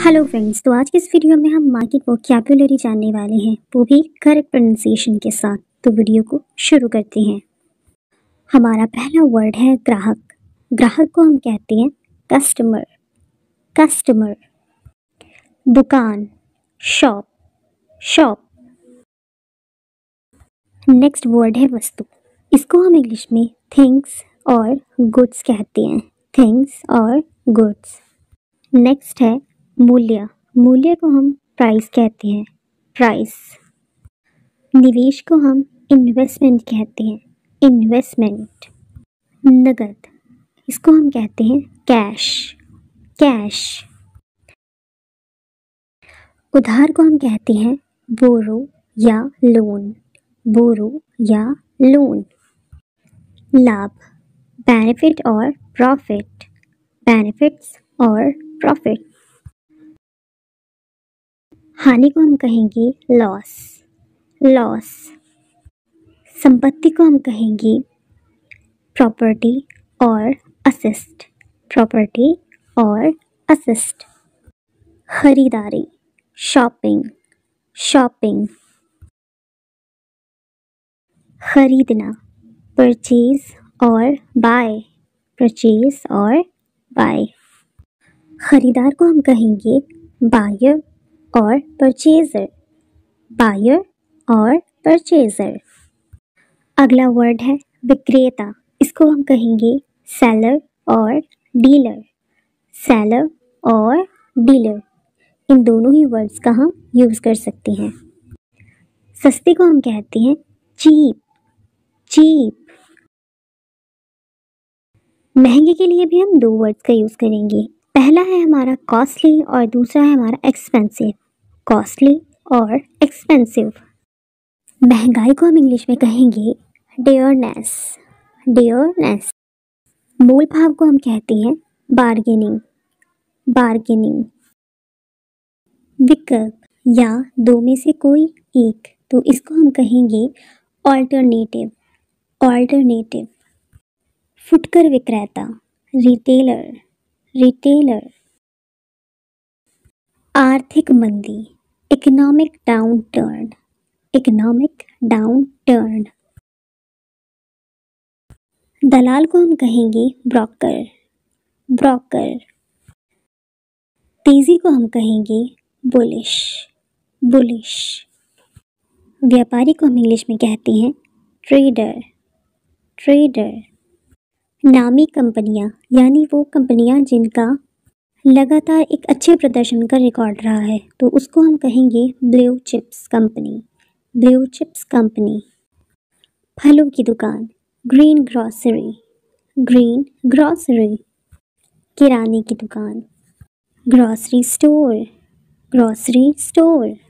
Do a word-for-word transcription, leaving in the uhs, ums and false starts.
Hello friends, तो आज के इस वीडियो में हम मार्केट वोकैबुलरी जानने वाले हैं, वो भी करेक्ट प्रोनाउंसिएशन के साथ। तो वीडियो को शुरू करते हैं। हमारा पहला वर्ड है ग्राहक। ग्राहक को हम कहते हैं कस्टमर। कस्टमर। दुकान, शॉप। शॉप। नेक्स्ट वर्ड है वस्तु। इसको हम इंग्लिश में थिंग्स और गुड्स कहते हैं। थिंग्स और गुड्स। नेक्स्ट है मूल्य। मूल्य को हम प्राइस कहते हैं। प्राइस। निवेश को हम इन्वेस्टमेंट कहते हैं। इन्वेस्टमेंट। नगद, इसको हम कहते हैं कैश। कैश। उधार को हम कहते हैं बोरो या लोन। बोरो या लोन। लाभ, बेनिफिट और प्रॉफिट। बेनिफिट्स और प्रॉफिट। हानि को हम कहेंगे लॉस। लॉस। संपत्ति को हम कहेंगे प्रॉपर्टी और असेस्ट। प्रॉपर्टी और असेस्ट। खरीदारी, शॉपिंग। शॉपिंग। खरीदना, परचेज और बाय। परचेज और बाय। खरीदार को हम कहेंगे बायर और परचेजर। बायर और परचेजर। अगला वर्ड है विक्रेता। इसको हम कहेंगे सेलर और डीलर। सेलर और डीलर, इन दोनों ही वर्ड्स का हम यूज़ कर सकते हैं। सस्ते को हम कहते हैं चीप। चीप। महंगे के लिए भी हम दो वर्ड्स का यूज़ करेंगे। पहला है हमारा कॉस्टली और दूसरा है हमारा एक्सपेंसिव। कॉस्टली और एक्सपेंसिव। महंगाई को हम इंग्लिश में कहेंगे डेयरनेस। डेयरनेस। मोल भाव को हम कहते हैं बार्गेनिंग। बार्गेनिंग। विकल्प या दो में से कोई एक, तो इसको हम कहेंगे ऑल्टरनेटिव। ऑल्टरनेटिव। फुटकर विक्रेता, रिटेलर। रिटेलर। आर्थिक मंदी, economic downturn. Economic downturn. दलाल को हम कहेंगे ब्रोकर। ब्रोकर। तेजी को हम कहेंगे बुलिश। बुलिश। व्यापारी को हम इंग्लिश में कहते हैं ट्रेडर। ट्रेडर। नामी कंपनियां, यानी वो कंपनियां जिनका लगातार एक अच्छे प्रदर्शन का रिकॉर्ड रहा है, तो उसको हम कहेंगे blue chips company. Blue chips company. फलों की दुकान, ग्रीन ग्रॉसरी। Green grocery. किराने की दुकान, ग्रॉसरी स्टोर। Grocery store.